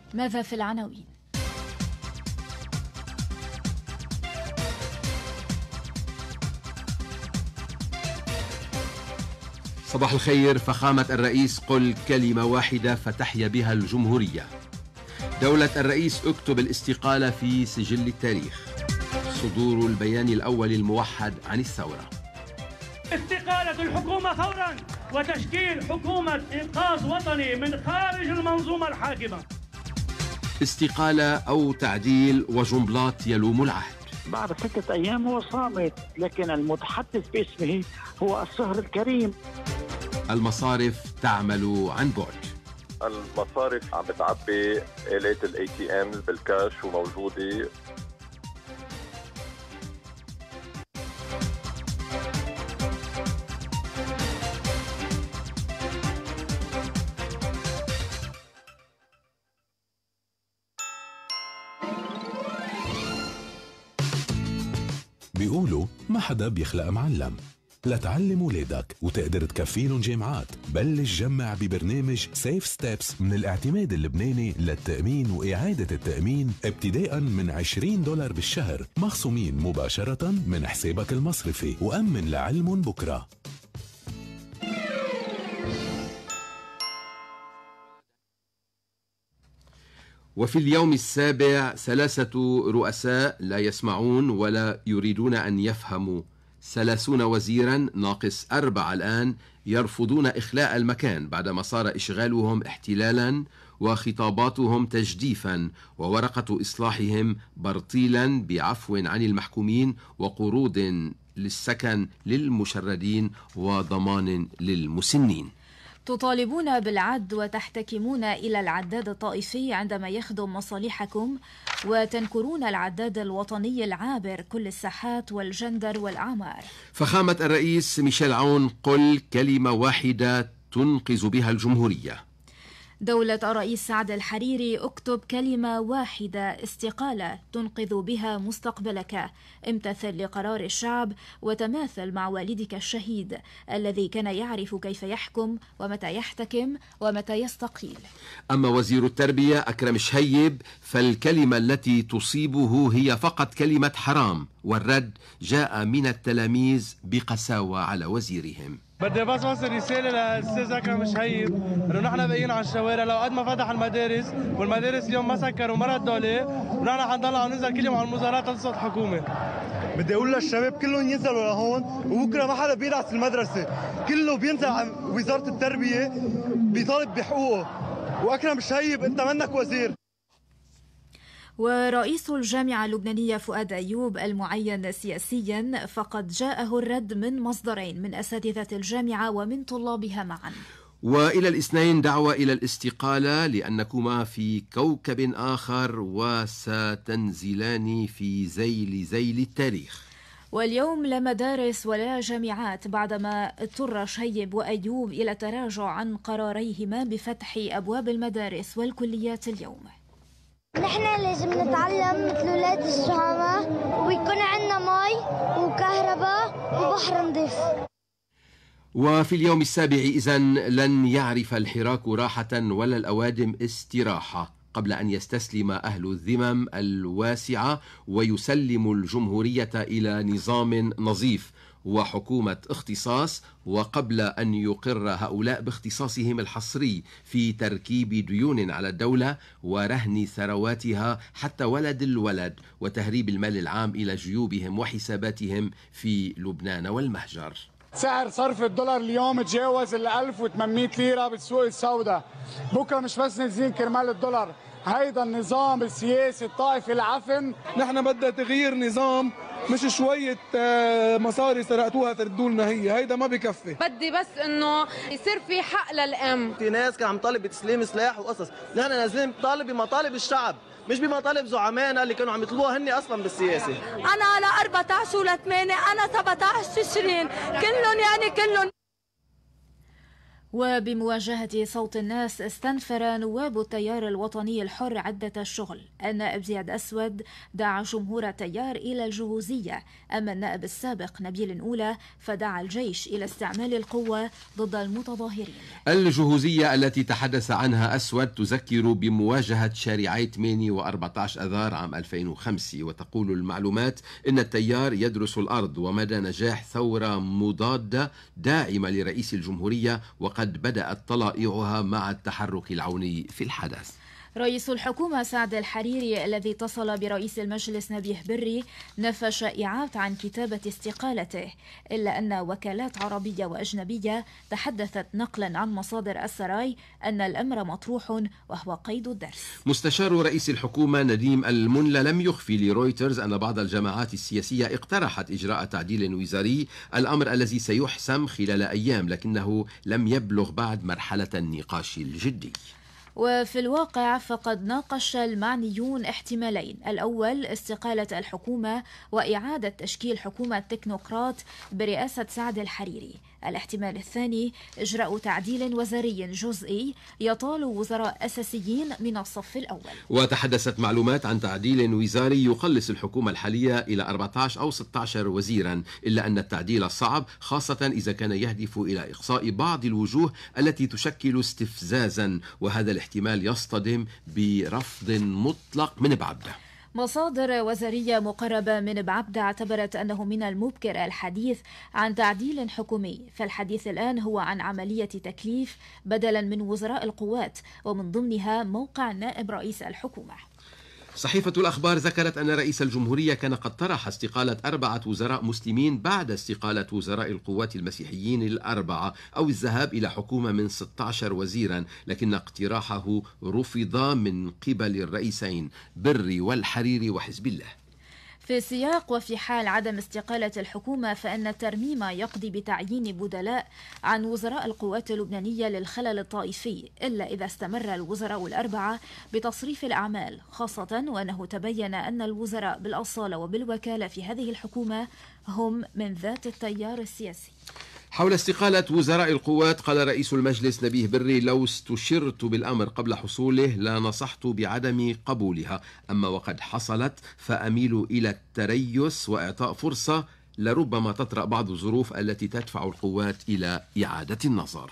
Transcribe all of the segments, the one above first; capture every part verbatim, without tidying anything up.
ماذا في العناوين؟ صباح الخير. فخامة الرئيس قل كلمة واحدة فتحيا بها الجمهورية. دولة الرئيس اكتب الاستقالة في سجل التاريخ. صدور البيان الأول الموحد عن الثورة. استقالة الحكومة فورا وتشكيل حكومة إنقاذ وطني من خارج المنظومة الحاكمة. استقالة أو تعديل وجنبلاط يلوم العهد. بعد ستة أيام هو صامت، لكن المتحدث باسمه هو الصهر الكريم. المصارف تعمل عن بعد. المصارف عم بتعبي آلات الاي تي ام بالكاش وموجودة. بيقولوا ما حدا بيخلق معلم. لتعلم ولادك وتقدر تكفيلن جامعات، بلش جمع ببرنامج سيف ستيبس من الاعتماد اللبناني للتأمين وإعادة التأمين ابتداء من عشرين دولار بالشهر مخصومين مباشرة من حسابك المصرفي، وأمن لعلم بكرة. وفي اليوم السابع ثلاثة رؤساء لا يسمعون ولا يريدون أن يفهموا. ثلاثون وزيرا ناقص أربعة الآن يرفضون إخلاء المكان بعدما صار إشغالهم احتلالا وخطاباتهم تجديفا وورقة إصلاحهم برطيلا بعفو عن المحكومين وقروض للسكن للمشردين وضمان للمسنين. تطالبون بالعد وتحتكمون إلى العداد الطائفي عندما يخدم مصالحكم، وتنكرون العداد الوطني العابر كل الساحات والجندر والأعمار. فخامة الرئيس ميشيل عون قل كلمة واحدة تنقذ بها الجمهورية. دولة الرئيس سعد الحريري اكتب كلمة واحدة استقالة تنقذ بها مستقبلك. امتثل لقرار الشعب وتماثل مع والدك الشهيد الذي كان يعرف كيف يحكم ومتى يحتكم ومتى يستقيل. أما وزير التربية أكرم شهيب فالكلمة التي تصيبه هي فقط كلمة حرام، والرد جاء من التلاميذ بقساوة على وزيرهم. بدي بس اوصل رساله للاستاذ اكرم شهيب انه نحن باقيين على الشوارع لو قد ما فتح المدارس، والمدارس اليوم ما سكروا وما ردوا عليه، ونحن حنضل عم ننزل كل يوم على المظاهرات لصوت حكومه. بدي اقول للشباب كلهم ينزلوا لهون، وبكره ما حدا بيدعس المدرسه، كله بينزل على وزاره التربيه بيطالب بحقوقه. واكرم شهيب انت منك وزير. ورئيس الجامعة اللبنانية فؤاد أيوب المعين سياسيا فقد جاءه الرد من مصدرين من أساتذة الجامعة ومن طلابها معا. وإلى الاثنين دعوة إلى الاستقالة لأنكما في كوكب آخر وستنزلان في ذيل ذيل التاريخ. واليوم لا مدارس ولا جامعات بعدما اضطر شهيب وأيوب إلى التراجع عن قراريهما بفتح أبواب المدارس والكليات اليوم. نحن لازم نتعلم مثل ولاد الزعماء ويكون عندنا مي وكهرباء وبحر نظيف. وفي اليوم السابع إذن لن يعرف الحراك راحة ولا الأوادم استراحة قبل أن يستسلم أهل الذمم الواسعة ويسلم الجمهورية إلى نظام نظيف وحكومة اختصاص، وقبل أن يقر هؤلاء باختصاصهم الحصري في تركيب ديون على الدولة ورهن ثرواتها حتى ولد الولد وتهريب المال العام إلى جيوبهم وحساباتهم في لبنان والمهجر. سعر صرف الدولار اليوم تجاوز ال ألف وثمانمئة ليرة بالسوق السوداء. بكره مش بس نازلين كرمال الدولار، هيدا النظام السياسي الطائفي العفن. نحن بدنا تغيير نظام، مش شوية مصاري سرقتوها تردوا لنا، هي هيدا ما بكفي. بدي بس انه يصير في حق للام. في ناس كان عم طالب بتسليم سلاح وقصص، نحن نازلين طالب بمطالب الشعب مش بمطالب زعمائنا اللي كانوا عم يطلبوها هن اصلا بالسياسه. انا على أربعة عشر ولا ثمانية، انا سبعة عشر تشرين، كلهم يعني كلهم. وبمواجهة صوت الناس استنفر نواب التيار الوطني الحر عدة الشغل. النائب زياد أسود دعا جمهور التيار إلى الجهوزية، أما النائب السابق نبيل أولى فدعا الجيش إلى استعمال القوة ضد المتظاهرين. الجهوزية التي تحدث عنها أسود تذكر بمواجهة شارعي ثمانية وأربعة عشر أذار عام ألفين وخمسة، وتقول المعلومات إن التيار يدرس الأرض ومدى نجاح ثورة مضادة داعمة لرئيس الجمهورية، وقد قد بدأت طلائعها مع التحرك العوني في الحدث. رئيس الحكومة سعد الحريري الذي اتصل برئيس المجلس نبيه بري نفى شائعات عن كتابة استقالته، إلا أن وكالات عربية وأجنبية تحدثت نقلا عن مصادر السراي أن الأمر مطروح وهو قيد الدرس. مستشار رئيس الحكومة نديم المنلى لم يخفي لرويترز أن بعض الجماعات السياسية اقترحت إجراء تعديل وزاري، الأمر الذي سيحسم خلال أيام، لكنه لم يبلغ بعد مرحلة النقاش الجدي. وفي الواقع فقد ناقش المعنيون احتمالين: الأول استقالة الحكومة وإعادة تشكيل حكومة تكنوقراط برئاسة سعد الحريري. الاحتمال الثاني إجراء تعديل وزاري جزئي يطال وزراء أساسيين من الصف الأول. وتحدثت معلومات عن تعديل وزاري يقلص الحكومة الحالية إلى أربعة عشر أو ستة عشر وزيرا، إلا أن التعديل صعب خاصة إذا كان يهدف إلى إقصاء بعض الوجوه التي تشكل استفزازا، وهذا الاحتمال يصطدم برفض مطلق من بعبدة. مصادر وزارية مقربة من بعبدة اعتبرت أنه من المبكر الحديث عن تعديل حكومي، فالحديث الآن هو عن عملية تكليف بدلا من وزراء القوات، ومن ضمنها موقع نائب رئيس الحكومة. صحيفة الأخبار ذكرت أن رئيس الجمهورية كان قد طرح استقالة أربعة وزراء مسلمين بعد استقالة وزراء القوات المسيحيين الأربعة، أو الذهاب إلى حكومة من ستة عشر وزيرا، لكن اقتراحه رفض من قبل الرئيسين بري والحريري وحزب الله. في سياق وفي حال عدم استقالة الحكومة فإن الترميم يقضي بتعيين بدلاء عن وزراء القوات اللبنانية للخلل الطائفي، إلا إذا استمر الوزراء الأربعة بتصريف الأعمال، خاصة وأنه تبين أن الوزراء بالأصالة وبالوكالة في هذه الحكومة هم من ذات التيار السياسي. حول استقالة وزراء القوات قال رئيس المجلس نبيه بري: لو استشرت بالأمر قبل حصوله لنصحت بعدم قبولها، أما وقد حصلت فأميل إلى التريث وإعطاء فرصة، لربما تطرأ بعض الظروف التي تدفع القوات إلى إعادة النظر.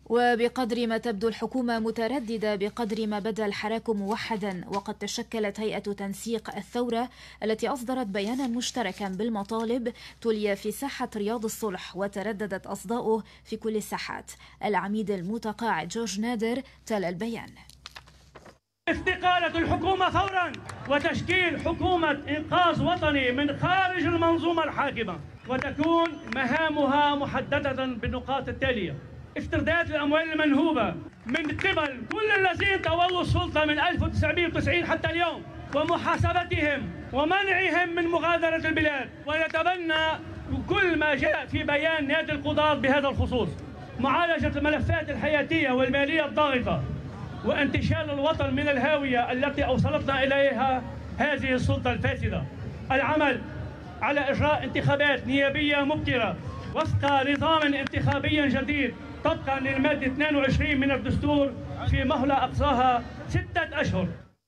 وبقدر ما تبدو الحكومة مترددة بقدر ما بدا الحراك موحدا، وقد تشكلت هيئة تنسيق الثورة التي أصدرت بيانا مشتركا بالمطالب تلي في ساحة رياض الصلح، وترددت أصداؤه في كل الساحات. العميد المتقاعد جورج نادر تلا البيان: استقالة الحكومة فورا وتشكيل حكومة إنقاذ وطني من خارج المنظومة الحاكمة، وتكون مهامها محددة بالنقاط التالية: استرداد الأموال المنهوبة من قبل كل الذين تولوا السلطة من ألف وتسعمئة وتسعين حتى اليوم، ومحاسبتهم ومنعهم من مغادرة البلاد. ويتبنى كل ما جاء في بيان نادي القضاة بهذا الخصوص: معالجة الملفات الحياتية والمالية الضاغطة، وانتشال الوطن من الهاوية التي أوصلتنا إليها هذه السلطة الفاسدة. العمل على إجراء انتخابات نيابية مبكرة وفق نظام انتخابي جديد طبقا للمادة اثنين وعشرين من الدستور في مهلة أقصاها ستة أشهر.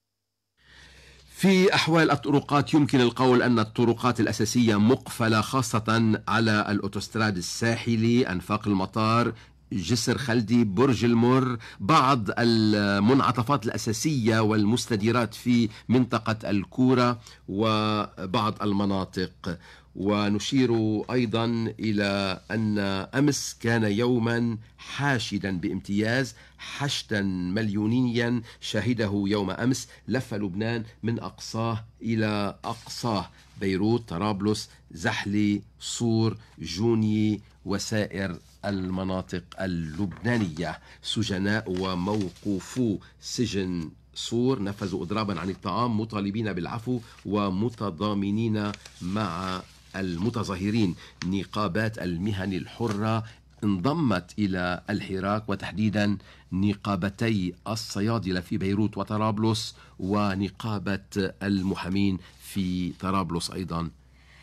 في أحوال الطرقات يمكن القول أن الطرقات الأساسية مقفلة، خاصة على الأوتوستراد الساحلي، أنفاق المطار، جسر خلدي، برج المر، بعض المنعطفات الأساسية والمستديرات في منطقة الكورة وبعض المناطق. ونشير أيضا إلى أن أمس كان يوما حاشدا بامتياز، حشدا مليونيا شهده يوم أمس لف لبنان من أقصاه إلى أقصاه: بيروت، طرابلس، زحلي، صور، جوني وسائر المناطق اللبنانية. سجناء وموقوفو سجن صور نفذوا إضرابا عن الطعام مطالبين بالعفو ومتضامنين مع المتظاهرين. نقابات المهن الحرة انضمت إلى الحراك، وتحديدا نقابتي الصيادلة في بيروت وطرابلس، ونقابة المحامين في طرابلس أيضا.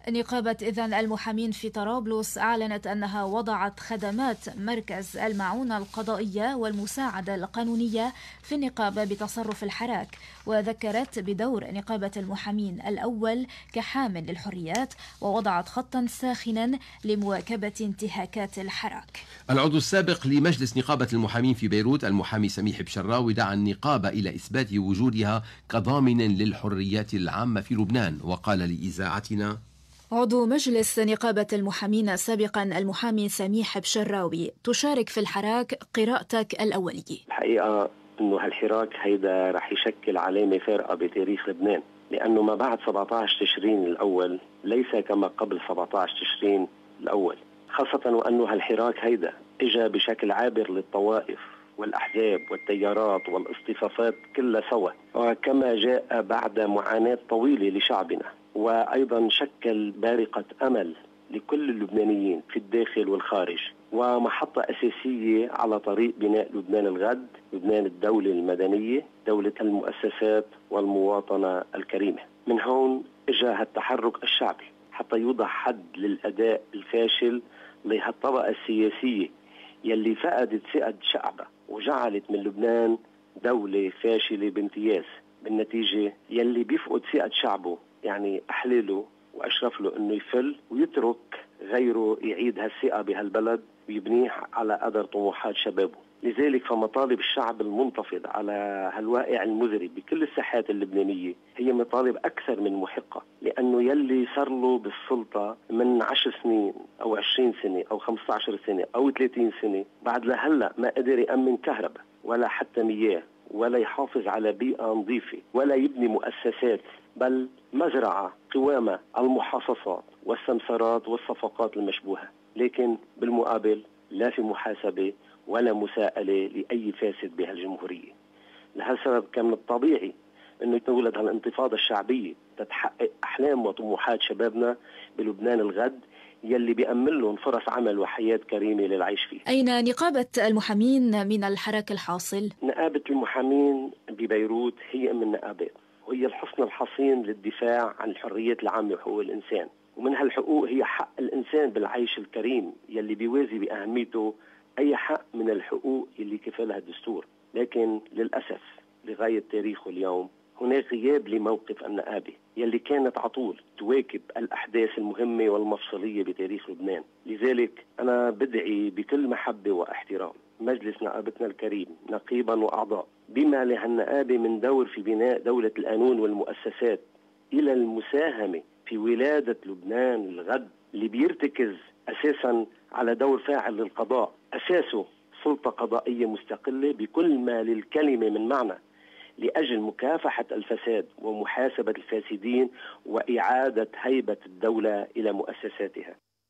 نقابة إذن المحامين في طرابلس أعلنت أنها وضعت خدمات مركز المعونة القضائية والمساعدة القانونية في النقابة بتصرف الحراك، وذكرت بدور نقابة المحامين الأول كحامل للحريات، ووضعت خطا ساخنا لمواكبة انتهاكات الحراك. العضو السابق لمجلس نقابة المحامين في بيروت المحامي سميح بشراوي دعا النقابة إلى إثبات وجودها كضامن للحريات العامة في لبنان، وقال لإذاعتنا: عضو مجلس نقابة المحامين سابقا المحامي سميح بشراوي، تشارك في الحراك، قراءتك الأولية. الحقيقة أنه هالحراك هيدا رح يشكل علامة فارقة بتاريخ لبنان، لأنه ما بعد سبعة عشر تشرين الأول ليس كما قبل سبعة عشر تشرين الأول، خاصة وأنه هالحراك هيدا إجا بشكل عابر للطوائف والأحزاب والتيارات والاصطفافات كلها سوا، وكما جاء بعد معاناة طويلة لشعبنا، وأيضا شكل بارقة أمل لكل اللبنانيين في الداخل والخارج، ومحطة أساسية على طريق بناء لبنان الغد، لبنان الدولة المدنية، دولة المؤسسات والمواطنة الكريمة. من هون اجى هالتحرك الشعبي حتى يوضع حد للأداء الفاشل لهالطبقة السياسية يلي فقدت ثقة شعبها وجعلت من لبنان دولة فاشلة بامتياز. بالنتيجة يلي بيفقد ثقة شعبه يعني أحلله وأشرف له أنه يفل ويترك غيره يعيد هالثقة بهالبلد ويبنيه على قدر طموحات شبابه. لذلك فمطالب الشعب المنتفض على هالواقع المزري بكل الساحات اللبنانية هي مطالب أكثر من محقة، لأنه يلي صار له بالسلطة من عشر سنين أو عشرين سنة أو خمسة عشر سنة أو ثلاثين سنة بعد لهلأ ما قدر يأمن كهرباء ولا حتى مياه ولا يحافظ على بيئة نظيفة ولا يبني مؤسسات، بل مزرعة قوامة المحاصصات والسمسرات والصفقات المشبوهة. لكن بالمقابل لا في محاسبة ولا مساءلة لأي فاسد بهالجمهورية. لهالسبب كان من الطبيعي أنه تولد هالانتفاضة الشعبية تتحقق أحلام وطموحات شبابنا بلبنان الغد يلي بيأمن لهم فرص عمل وحياة كريمة للعيش فيه. أين نقابة المحامين من الحراك الحاصل؟ نقابة المحامين ببيروت هي من النقابات، وهي الحصن الحصين للدفاع عن الحريات العامة وحقوق الإنسان، ومن هالحقوق هي حق الإنسان بالعيش الكريم يلي بيوازي بأهميته أي حق من الحقوق اللي كفلها الدستور. لكن للأسف لغاية تاريخه اليوم هناك غياب لموقف النقابة يلي كانت عطول تواكب الأحداث المهمة والمفصلية بتاريخ لبنان. لذلك أنا بدعي بكل محبة واحترام مجلس نقابتنا الكريم نقيبا وأعضاء بما لهالنقابة من دور في بناء دولة القانون والمؤسسات إلى المساهمة في ولادة لبنان الغد اللي بيرتكز أساسا على دور فاعل للقضاء، أساسه سلطة قضائية مستقلة بكل ما للكلمة من معنى، لأجل مكافحة الفساد ومحاسبة الفاسدين وإعادة هيبة الدولة إلى مؤسساتها.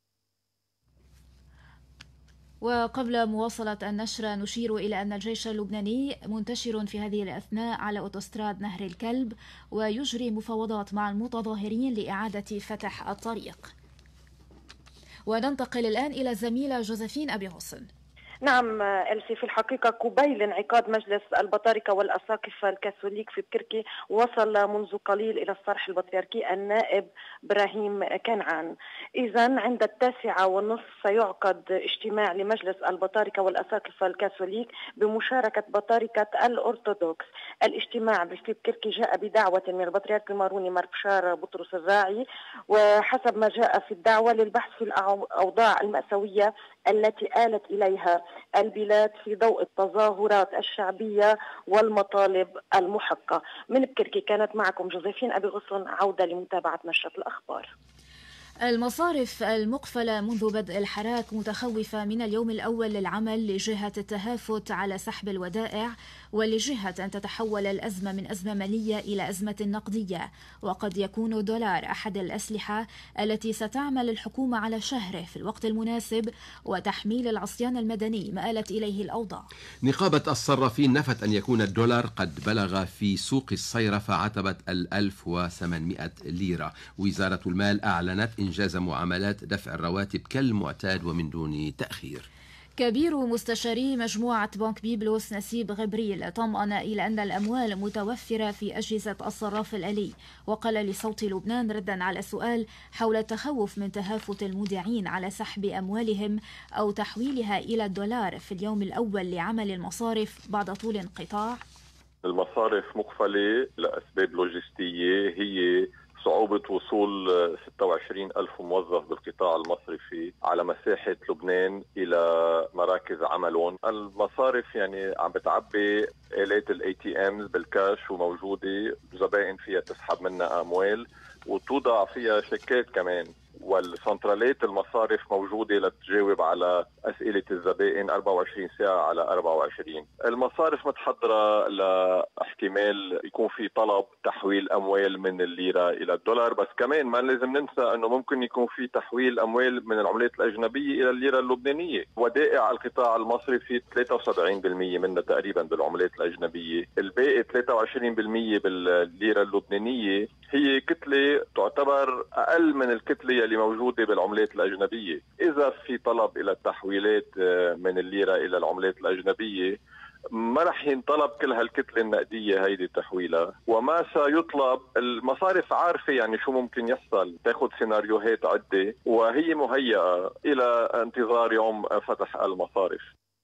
وقبل مواصلة النشرة نشير إلى أن الجيش اللبناني منتشر في هذه الأثناء على أوتوستراد نهر الكلب ويجري مفاوضات مع المتظاهرين لإعادة فتح الطريق. وننتقل الآن إلى الزميلة جوزفين أبي غصن. نعم ألسي، في الحقيقة قبيل انعقاد مجلس البطاركة والأساقفة الكاثوليك في بكركي وصل منذ قليل إلى الصرح البطريركي النائب إبراهيم كنعان. إذن عند التاسعة والنصف سيعقد اجتماع لمجلس البطاركة والأساقفة الكاثوليك بمشاركة بطاركة الأرثوذكس. الاجتماع في بكركي جاء بدعوة من البطريرك الماروني ماربشار بطرس الراعي، وحسب ما جاء في الدعوة للبحث في الأوضاع المأساوية التي آلت إليها البلاد في ضوء التظاهرات الشعبية والمطالب المحقة. من بكركي كانت معكم جوزيفين أبي غصن، عودة لمتابعة نشرة الأخبار. المصارف المقفلة منذ بدء الحراك متخوفة من اليوم الأول للعمل لجهة التهافت على سحب الودائع ولجهة أن تتحول الأزمة من أزمة مالية إلى أزمة نقدية، وقد يكون الدولار أحد الأسلحة التي ستعمل الحكومة على شهره في الوقت المناسب وتحميل العصيان المدني ما آلت إليه الأوضاع. نقابة الصرافين نفت أن يكون الدولار قد بلغ في سوق الصيرفة عتبة الألف وثمانمائة ليرة. وزارة المال أعلنت إنجاز معاملات دفع الرواتب كالمعتاد ومن دون تأخير. كبير مستشاري مجموعة بنك بيبلوس نسيب غبريل طمأن إلى أن الأموال متوفرة في أجهزة الصراف الآلي، وقال لصوت لبنان ردا على سؤال حول التخوف من تهافت المودعين على سحب أموالهم أو تحويلها إلى الدولار في اليوم الأول لعمل المصارف بعد طول انقطاع. المصارف مقفلة لأسباب لوجستية، هي صعوبة وصول ستة وعشرين ألف موظف بالقطاع المصرفي على مساحة لبنان إلى مراكز عملهم. المصارف يعني عم بتعبي آلات الاي تي امز بالكاش وموجودة، زبائن فيها تسحب منها أموال وتوضع فيها شيكات كمان، والسنترالات المصارف موجودة لتجاوب على أسئلة الزبائن أربعة وعشرين ساعة على أربعة وعشرين. المصارف متحضرة لاحتمال يكون في طلب تحويل أموال من الليرة إلى الدولار، بس كمان ما لازم ننسى أنه ممكن يكون في تحويل أموال من العملات الأجنبية إلى الليرة اللبنانية. ودائع القطاع المصرفي ثلاثة وسبعين بالمئة منها تقريبا بالعملات الأجنبية، الباقي ثلاثة وعشرين بالمئة بالليرة اللبنانية. هي كتلة تعتبر أقل من الكتلة اللي موجودة بالعملات الأجنبية. إذا في طلب إلى التحويلات من الليرة إلى العملات الأجنبية، ما رح ينطلب كل هالكتلة النقدية هيدي تحويلها، وما سيطلب. المصارف عارفة يعني شو ممكن يحصل، تاخد سيناريوهات عدة وهي مهيئة إلى انتظار يوم فتح المصارف.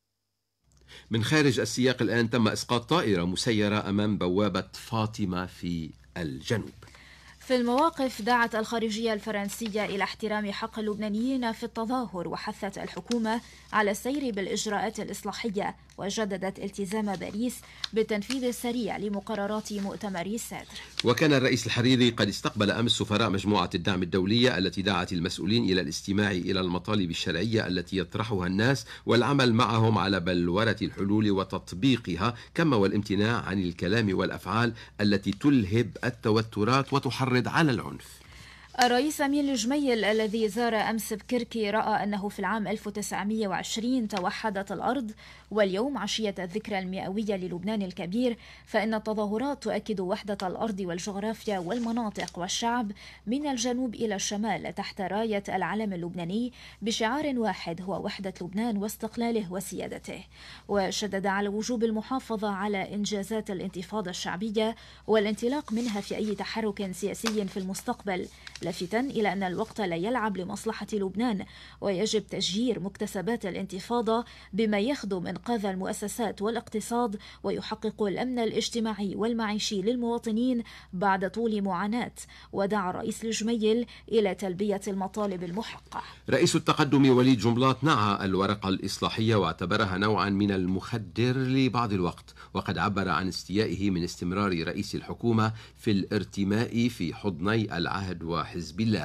من خارج السياق الآن تم إسقاط طائرة مسيرة أمام بوابة فاطمة في الجنوب. في المواقف دعت الخارجية الفرنسية إلى احترام حق اللبنانيين في التظاهر، وحثت الحكومة على السير بالإجراءات الإصلاحية، وجددت التزام باريس بالتنفيذ السريع لمقررات مؤتمر السادر. وكان الرئيس الحريري قد استقبل أمس سفراء مجموعة الدعم الدولية التي دعت المسؤولين إلى الاستماع إلى المطالب الشرعية التي يطرحها الناس والعمل معهم على بلورة الحلول وتطبيقها، كما والامتناع عن الكلام والأفعال التي تلهب التوترات وتحرض على العنف. الرئيس أمين الجميل الذي زار أمس بكركي رأى أنه في العام ألف وتسعمئة وعشرين توحدت الأرض، واليوم عشية الذكرى المئوية للبنان الكبير، فإن التظاهرات تؤكد وحدة الأرض والجغرافيا والمناطق والشعب من الجنوب إلى الشمال تحت راية العلم اللبناني بشعار واحد هو وحدة لبنان واستقلاله وسيادته. وشدد على وجوب المحافظة على إنجازات الانتفاضة الشعبية والانطلاق منها في أي تحرك سياسي في المستقبل، لافتا إلى أن الوقت لا يلعب لمصلحة لبنان، ويجب تشجير مكتسبات الانتفاضة بما يخدم إنقاذ المؤسسات والاقتصاد ويحقق الأمن الاجتماعي والمعيشي للمواطنين بعد طول معاناة. ودعا الرئيس الجميل إلى تلبية المطالب المحقة. رئيس التقدم وليد جنبلاط نعى الورقة الإصلاحية واعتبرها نوعا من المخدر لبعض الوقت، وقد عبر عن استيائه من استمرار رئيس الحكومة في الارتماء في حضني العهد وحزب الله،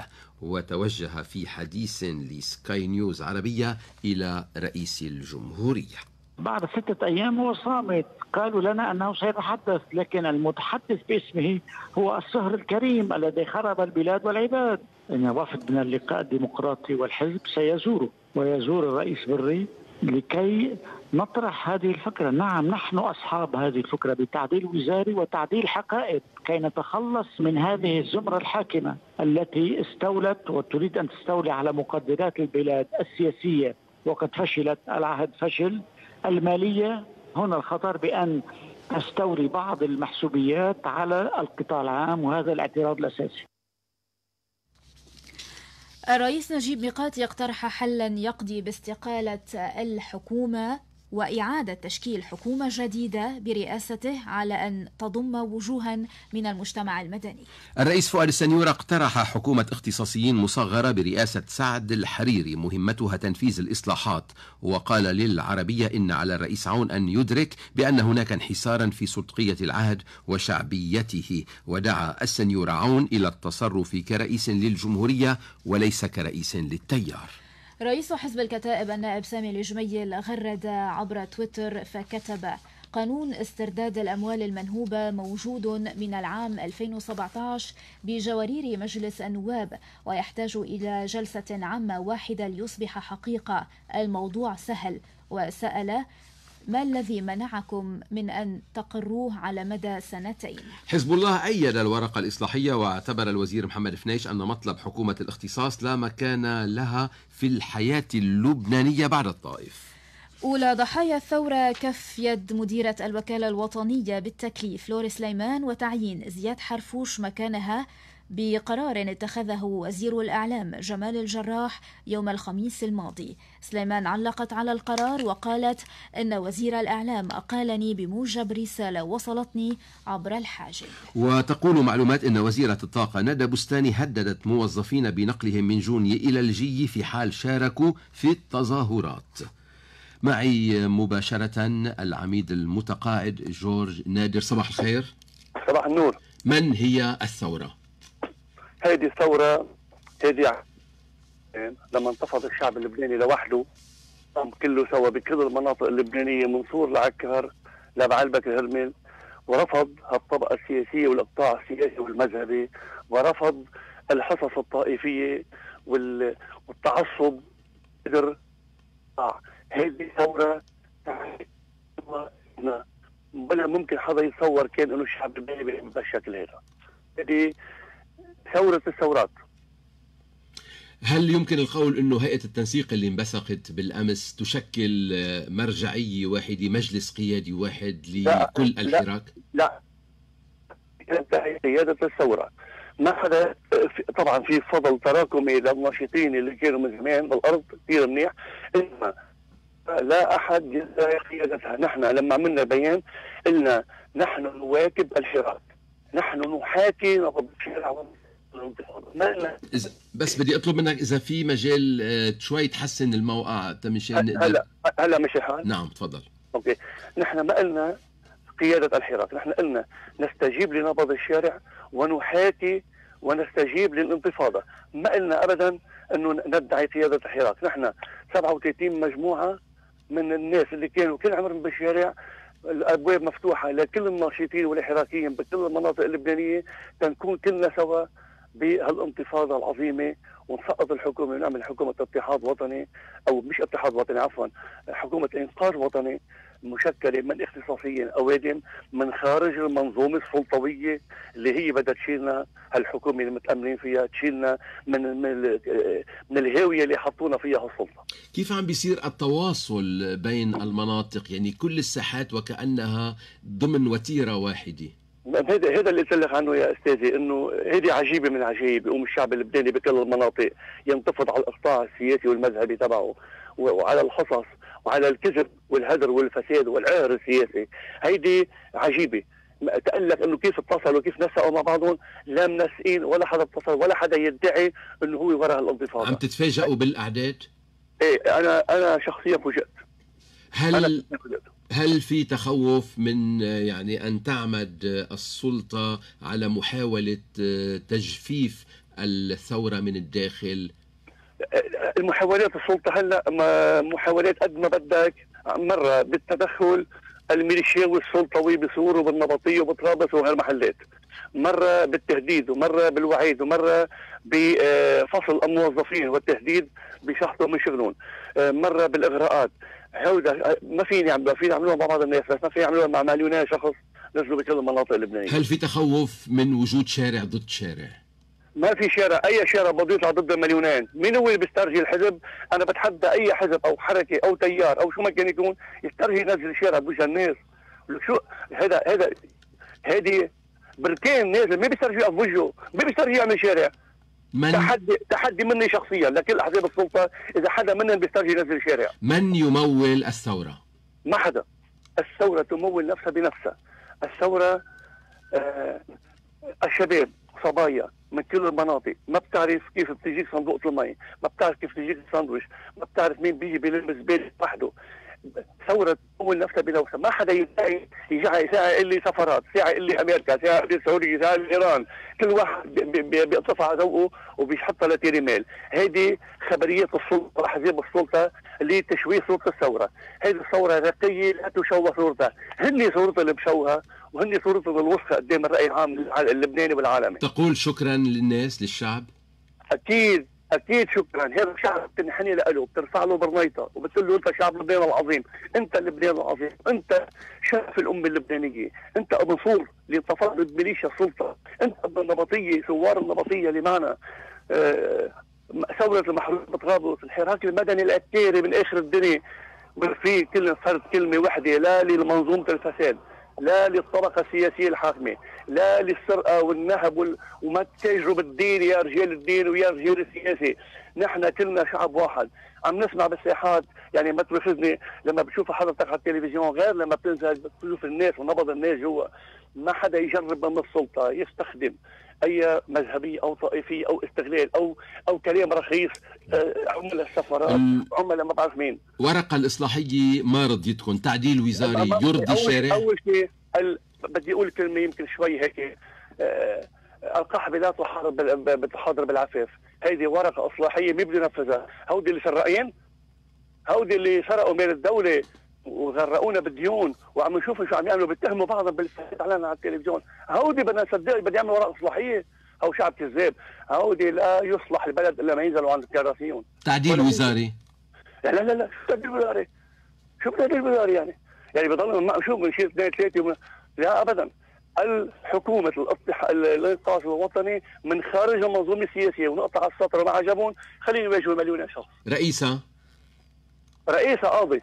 وتوجه في حديث لسكاي نيوز عربية إلى رئيس الجمهورية. بعد ستة أيام هو صامت، قالوا لنا أنه سيتحدث، لكن المتحدث باسمه هو الصهر الكريم الذي خرب البلاد والعباد. إن وفد من اللقاء الديمقراطي والحزب سيزوره ويزور الرئيس بري لكي نطرح هذه الفكرة. نعم، نحن أصحاب هذه الفكرة بتعديل وزاري وتعديل حقائب كي نتخلص من هذه الزمرة الحاكمة التي استولت وتريد أن تستولي على مقدرات البلاد السياسية، وقد فشلت. العهد فشل. المالية هنا الخطر بأن تستولي بعض المحسوبيات على القطاع العام، وهذا الاعتراض الأساسي. الرئيس نجيب ميقاتي اقترح حلا يقضي باستقالة الحكومة وإعادة تشكيل حكومة جديدة برئاسته على أن تضم وجوها من المجتمع المدني. الرئيس فؤاد السنيور اقترح حكومة اختصاصيين مصغرة برئاسة سعد الحريري مهمتها تنفيذ الإصلاحات، وقال للعربية إن على الرئيس عون أن يدرك بأن هناك انحسارا في صدقية العهد وشعبيته، ودعا السنيور عون إلى التصرف كرئيس للجمهورية وليس كرئيس للتيار. رئيس حزب الكتائب النائب سامي الجميل غرد عبر تويتر فكتب: قانون استرداد الأموال المنهوبة موجود من العام ألفين وسبعة عشر بجوارير مجلس النواب، ويحتاج إلى جلسة عامة واحدة ليصبح حقيقة. الموضوع سهل. وسأل: ما الذي منعكم من أن تقروه على مدى سنتين؟ حزب الله أيد الورقة الإصلاحية، واعتبر الوزير محمد فنيش أن مطلب حكومة الاختصاص لا مكان لها في الحياة اللبنانية بعد الطائف. أولى ضحايا الثورة كف يد مديرة الوكالة الوطنية بالتكليف لوري سليمان وتعيين زياد حرفوش مكانها بقرار اتخذه وزير الإعلام جمال الجراح يوم الخميس الماضي. سليمان علقت على القرار وقالت إن وزير الإعلام أقالني بموجب رسالة وصلتني عبر الحاجب. وتقول معلومات إن وزيرة الطاقة ندى بستاني هددت موظفين بنقلهم من جوني إلى الجي في حال شاركوا في التظاهرات. معي مباشرة العميد المتقاعد جورج نادر. صباح الخير. صباح النور. من هي الثورة؟ هذه الثورة هذه لما انتفض الشعب اللبناني لوحده كله سوا بكل المناطق اللبنانية من صور لعكار لبعلبك الهرمل، ورفض الطبقة السياسية والإقطاع السياسي والمذهبي، ورفض الحصص الطائفية والتعصب. قدر هذه ثورة ولا ممكن حدا يتصور كان انه الشعب اللبناني بالشكل هذا. هذه ثورة الثورات. هل يمكن القول انه هيئة التنسيق اللي انبثقت بالامس تشكل مرجعية واحدة، مجلس قيادي واحد لكل الحراك؟ لا لا كانت قيادة الثورة. ما حدا طبعا في فضل تراكمي للناشطين اللي كانوا من زمان بالارض كثير منيح، انما لا احد يدعي قيادتها. نحن لما عملنا بيان قلنا نحن نواكب الحراك، نحن نحاكي نبض الشارع. بس بدي اطلب منك اذا في مجال شوي تحسن الموقع مشان نقدر. هلا هلا مشي حال؟ نعم تفضل. اوكي، نحن ما قلنا قيادة الحراك، نحن قلنا نستجيب لنبض الشارع ونحاكي ونستجيب للانتفاضة. ما قلنا ابدا انه ندعي قيادة الحراك. نحن سبعة وثلاثين مجموعة من الناس اللي كانوا كل عمرهم بالشارع، الابواب مفتوحه لكل الناشطين والحراكيين بكل المناطق اللبنانيه، تنكون كلنا سوا بهالانتفاضه العظيمه ونسقط الحكومه ونعمل حكومه اتحاد وطني، او مش اتحاد وطني عفوا، حكومه انقاذ وطني مشكله من اختصاصيين اوادم من خارج المنظومه السلطويه اللي هي بدها تشيلنا، هالحكومه اللي متاملين فيها تشيلنا من من, من الهاويه اللي حطونا فيها السلطه. كيف عم بيصير التواصل بين المناطق؟ يعني كل الساحات وكانها ضمن وتيره واحده. هذا هذا اللي قلت لك عنه يا استاذي، انه هذه عجيبه من العجائب. يقوم الشعب اللبناني بكل المناطق ينتفض على الاقطاع السياسي والمذهبي تبعه وعلى الحصص وعلى الكذب والهدر والفساد والعهر السياسي. هيدي عجيبه. تقول لك انه كيف اتصلوا وكيف نسقوا مع بعضهم، لا منسقين ولا حدا اتصل ولا حدا يدعي انه هو وراء الانتفاضه. عم تتفاجئوا بالاعداد؟ ايه انا انا شخصيا فوجئت. هل أنا هل في تخوف من يعني ان تعمد السلطه على محاوله تجفيف الثوره من الداخل؟ المحاولات السلطه هلا محاولات قد ما بدك، مره بالتدخل الميليشياوي السلطوي بصوره بالنبطيه وبطرابلس وهالمحلات، مره بالتهديد ومره بالوعيد ومره بفصل الموظفين والتهديد بشحطهم من شغلهم، مره بالاغراءات. هودا ما فيني يعملوها، فيني يعملوها مع بعض الناس بس ما فيني يعملوها مع مليونين شخص نزلوا بكل المناطق اللبنانيه. هل في تخوف من وجود شارع ضد شارع؟ ما في شارع، اي شارع بده يطلع ضد مليونين. مين هو اللي بيسترجي الحزب؟ انا بتحدى اي حزب او حركه او تيار او شو ما كان يكون يسترجي ينزل الشارع بوجه الناس. شو هذا هذا هذه بركان نازل ما بيسترجي يقف بوجهه، ما بيسترجي يعمل شارع. من تحدي تحدي مني شخصيا لكل احزاب السلطه، اذا حدا منهم بيسترجي ينزل شارع. من يمول الثوره؟ ما حدا. الثوره تمول نفسها بنفسها. الثوره آه الشباب صبايا من كل المناطق، ما بتعرف كيف بتجيك صندوق المي، ما بتعرف كيف بتجيك الساندويش، ما بتعرف مين بيجي بيلم زباله وحده. ثورة تمول نفسها بنفسها، ما حدا يدعي يجي ساعة يقول لي سفرات، ساعة يقول لي امريكا، ساعة يقول لي سعودية، ساعة يقول لي ايران، كل واحد بيقطفها على ذوقه وبيحطها لتيري ميل. هيدي خبريات السلطة واحزاب السلطة لتشويه صورة الثورة. هيدي الثورة رقية لا تشوه صورتها، هن صورتها اللي بشوهها وهن صورتها الوسخة قدام الرأي العام اللبناني والعالمي. تقول شكرا للناس للشعب؟ أكيد اكيد شكرا. هذا الشعب بتنحني له، بترفع له برنيطه وبتقول له انت شعب لبنان العظيم، انت لبنان العظيم، انت شرف الامه اللبنانيه، انت ابو صور اللي انتفض بميليشيا السلطه، انت ابن النبطيه، ثوار النبطيه اللي معنا، آه ثوره المحروق بطرابلس، الحراك المدني الاتاري من اخر الدنيا، في كل فرد كلمه واحده لا لمنظومه الفساد، لا للطبقه السياسيه الحاكمه، لا للسرقه والنهب وال... وما تتاجروا بالدين يا رجال الدين ويا رجال السياسه. نحن كلنا شعب واحد. عم نسمع بالساحات، يعني ما ترفضني لما بتشوف حضرتك على التلفزيون غير لما بتنزل بتشوف الناس ونبض الناس جوا. ما حدا يجرب من السلطه يستخدم اي مذهبيه او طائفيه او استغلال او او كلام رخيص، عملاء السفارات، عملاء ما بعرف مين. ورقه الاصلاحيه ما رضيتكم، تعديل وزاري يرضي الشارع؟ اول شيء ال... بدي اقول كلمه يمكن شوي هيك، أه... القحبه لا تحارب بال... بتحاضر بالعفاف. هيدي ورقه اصلاحيه مين بده ينفذها؟ هودي اللي سراقين؟ هودي اللي سرقوا مال الدوله وغرقونا بالديون وعم نشوف شو عم يعملوا، بيتهموا بعضهم بالفساد علينا على التلفزيون. هودي بدنا نصدق بدي يعملوا ورقه اصلاحيه؟ او شعب كذاب. هودي لا يصلح البلد الا ما ينزلوا عند الكراسيون. تعديل وزاري؟ لا لا لا شو تعديل وزاري؟ شو تعديل وزاري يعني؟ يعني بضل شو بنشيل اثنين ثلاثه ومن... لا ابدا. الحكومه الانقاذ الوطني من خارج المنظومه السياسيه ونقطع على السطر وما عجبون خليهم يواجهوا مليون شخص. رئيسها؟ رئيسها قاضي.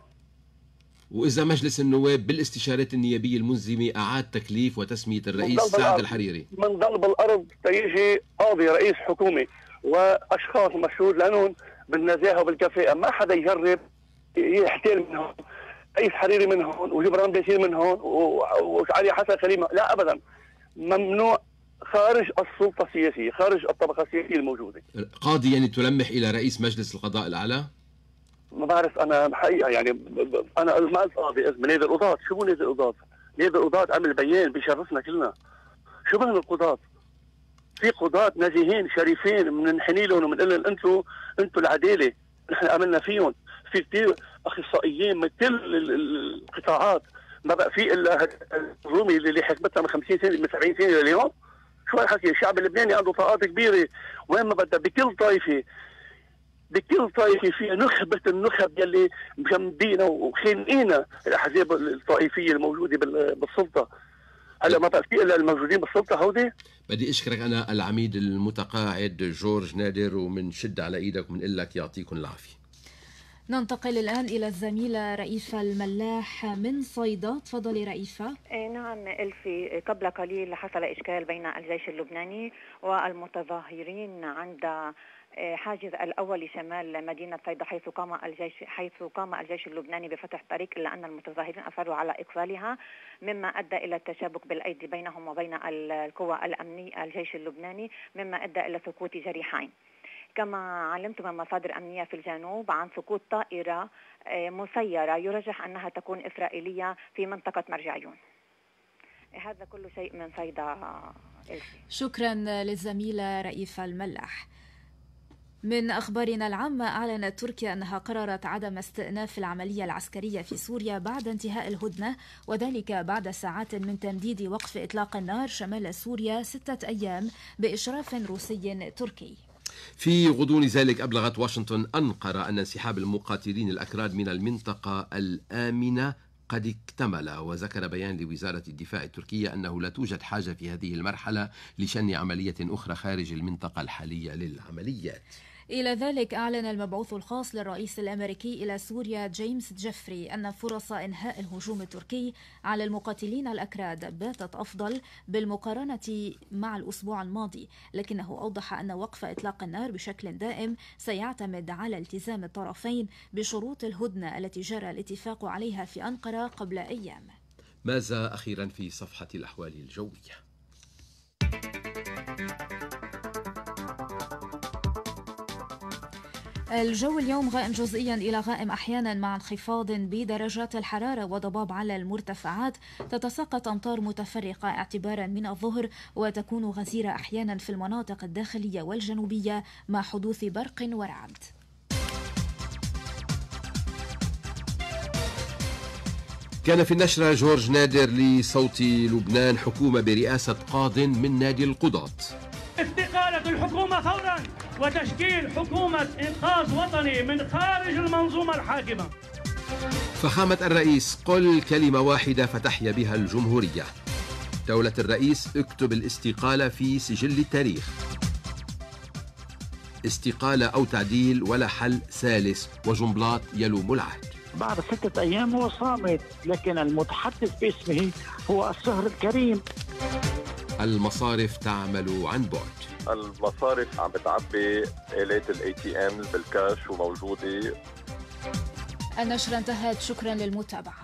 وإذا مجلس النواب بالاستشارات النيابية الملزمة أعاد تكليف وتسمية الرئيس سعد الحريري؟ من ضرب الأرض تيجي قاضي رئيس حكومة وأشخاص مشهود لهم بالنزاهة وبالكفاءة. ما حدا يجرب يحتال من هون، رئيس حريري من هون وجبران باسيل من هون وعلي حسن خليمة. لا أبدا، ممنوع، خارج السلطة السياسية، خارج الطبقة السياسية الموجودة. قاضي يعني تلمح إلى رئيس مجلس القضاء الأعلى؟ ما بعرف انا حقيقه يعني انا ما قلت قاضي اسمه نادي القضاة. شو هو نادي القضاة؟ نادي القضاة عمل بيان بيشرفنا كلنا. شو بهم القضاة؟ في قضاة نزيهين شريفين بننحني لهم وبنقول لهم انتم انتم العداله، نحن املنا فيهم. في كثير اخصائيين من كل القطاعات، ما بقى في الا الرومي اللي حكمتها من خمسين سنه من سبعين سنه لليوم. شو هالحكي؟ الشعب اللبناني عنده طاقات كبيره، وين ما بدها بكل طائفه بكل طائفه فيها نخبه النخب يلي مجمدينا وخانقينا الاحزاب الطائفيه الموجوده بالسلطه. هلا ما بقى في الا الموجودين بالسلطه هودي. بدي اشكرك انا العميد المتقاعد جورج نادر، ومنشد على ايدك ومنقول لك يعطيكم العافيه. ننتقل الآن إلى الزميلة رئيفة الملاح من صيدا. تفضلي رئيفة. نعم إلفي، قبل قليل حصل إشكال بين الجيش اللبناني والمتظاهرين عند حاجز الأول شمال مدينة صيدا، حيث قام الجيش حيث قام الجيش اللبناني بفتح طريق، إلا أن المتظاهرين أصروا على إقفالها، مما أدى إلى التشابك بالأيدي بينهم وبين القوى الأمنية الجيش اللبناني، مما أدى إلى سقوط جريحين. كما علمت من مصادر أمنية في الجنوب عن سقوط طائرة مسيرة يرجح أنها تكون إسرائيلية في منطقة مرجعيون. هذا كل شيء من صيدا. شكرا للزميلة رئيفة الملاح. من أخبارنا العامة، أعلنت تركيا أنها قررت عدم استئناف العملية العسكرية في سوريا بعد انتهاء الهدنة، وذلك بعد ساعات من تمديد وقف إطلاق النار شمال سوريا ستة أيام بإشراف روسي تركي. في غضون ذلك أبلغت واشنطن أنقرة أن انسحاب المقاتلين الأكراد من المنطقة الآمنة قد اكتمل، وذكر بيان لوزارة الدفاع التركية أنه لا توجد حاجة في هذه المرحلة لشن عملية أخرى خارج المنطقة الحالية للعمليات. إلى ذلك أعلن المبعوث الخاص للرئيس الأمريكي إلى سوريا جيمس جيفري أن فرص إنهاء الهجوم التركي على المقاتلين الأكراد باتت أفضل بالمقارنة مع الأسبوع الماضي، لكنه أوضح أن وقف إطلاق النار بشكل دائم سيعتمد على التزام الطرفين بشروط الهدنة التي جرى الاتفاق عليها في أنقرة قبل أيام. ماذا أخيرا في صفحة الأحوال الجوية؟ الجو اليوم غائم جزئيا إلى غائم أحيانا مع انخفاض بدرجات الحرارة وضباب على المرتفعات. تتساقط أمطار متفرقة اعتبارا من الظهر، وتكون غزيرة أحيانا في المناطق الداخلية والجنوبية مع حدوث برق ورعد. كان في النشرة جورج نادر لصوت لبنان حكومة برئاسة قاض من نادي القضاة. استقالة الحكومة فورا وتشكيل حكومة إنقاذ وطني من خارج المنظومة الحاكمة. فخامة الرئيس، قل كلمة واحدة فتحيا بها الجمهورية. دولة الرئيس، اكتب الاستقالة في سجل التاريخ. استقالة أو تعديل ولا حل ثالث، وجنبلاط يلوم العهد. بعد ستة أيام هو صامت، لكن المتحدث باسمه هو السهر الكريم. المصارف تعمل عن بعد. المصارف عم بتعبي آلات الاي تي ام بالكاش وموجودة. النشرة انتهت، شكرا للمتابعة.